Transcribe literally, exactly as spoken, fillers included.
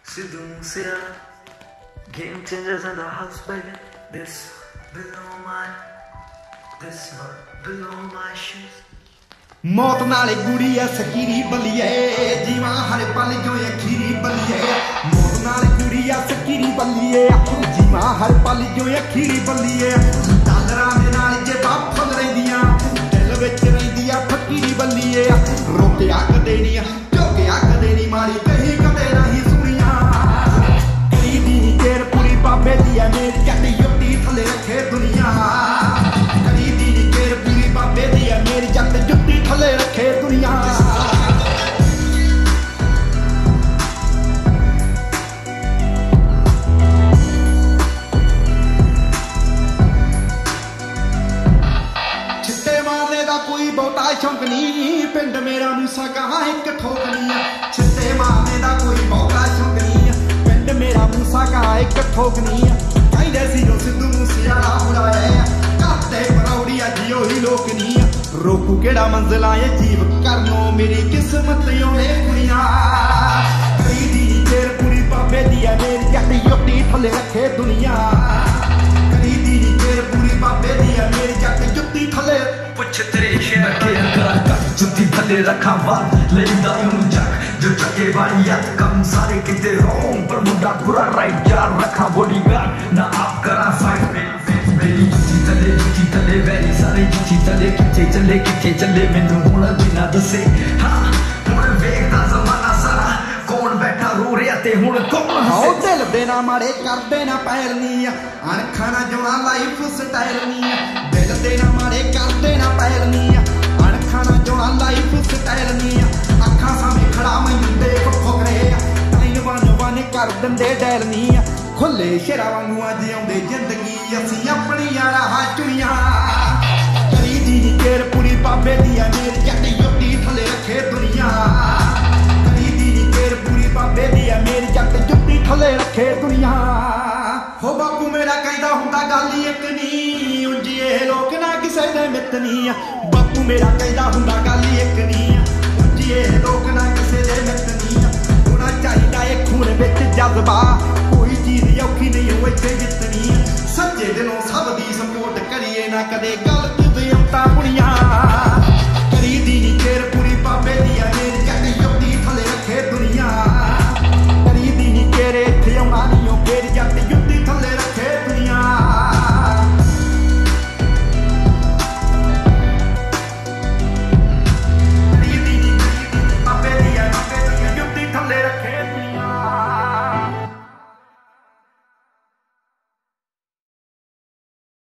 Sidhu Moosewala, game changers in the house, baby. This below my, this not below my shoes. मौत नाले गुड़िया सकीरी बलिए जीवा हर पल जो अखीरी बलिए मौत नाले गुड़िया सकीरी बलिए जीवा हर पल जो अखीरी बलिए डालरा दे नाल जे बाप फल रहिंदियां दिल विच रहिंदियां फकीरी बलिए रोकिया कदे नहीं झोकिया कदे नहीं मारी कहीं कदे नहीं सुनिया कई दी केर पूरी बाबे दी है मेरी जट युक्ति थले रखे दुनिया कई दी केर पूरी बाबे दी है मेरी जट जुत्ती थले रखे दुनिया छिट्टे मारने दा कोई बहुता शौक नहीं पिंड मेरा मूसा कहाँ एक ठोकनी छिट्टे मारने दा कोई बहुता शौक नहीं पिंड मेरा मूसा कहाँ एक ठोकनी कहते सी जो सिद्धू मूसेवाला बुलाया करते परौड़िया जियो ही लोक नहीं रोकू केड़ा मंजिल आए जीव करनो मेरी किस्मत योने कुड़िया कई दी तेर पूरी बाबे दी है मेरी जट युक्ति थले रखे दुनिया कई दी तेर पूरी बाबे दी है मेरी जट जुत्ती थले पुछ तेरे शेर के अंदर जुत्ती थले रखा वाल लेंदा यूं जग जो जगे वाली याद कम सारे किते रोम पर मुंडा पूरा राइट यार रखा बॉडीगार्ड ना आप करा फाइट मेरी जुत्ती थले जुत्ती थले वेरी सारे जुत्ती थले किथे चले किथे चले मैनू हुण बिना दसे हां हुण वेखदा ज़माना सारा कौन बैठा रो रिया ते हुण कौन हसे दिल दे ना मारे करदे ना पैर नी अणखा ना जोड़ा लाइफ स्टाइल नी दिल दे ना मारे करदे ना पैर नी अणखा ना जोड़ा लाइफ स्टाइल नी अखां सामने खड़ा मैनू देख फुकरे टाइम वन वन कर दिंदे डैल नी खुले शेरा वांगू अज आउंदे जिंदगी असीं अपणियां राहां चुनियां करी दी केर पूरी बाबे दी है मेरी जट युक्ति थले रखे दुनिया करी दी केर पूरी बाबे दी है मेरी जट जुत्ती थले रखे दुनिया हो बापू मेरा कहदा हुंदा गल ही इक नी उंजी एह लोक ना किसे दे मित नी बापू मेरा कहदा हुंदा गल ही इक नी उंजी एह लोक ना किसे दे मित नी होना चाहिदा ए खून विच जज्बा कोई चीज औखी नहीं हो इत्थे जितनी सच्चे दिलों सब दी सपोर्ट करिए ना कदे गलत दे औता बुनिया।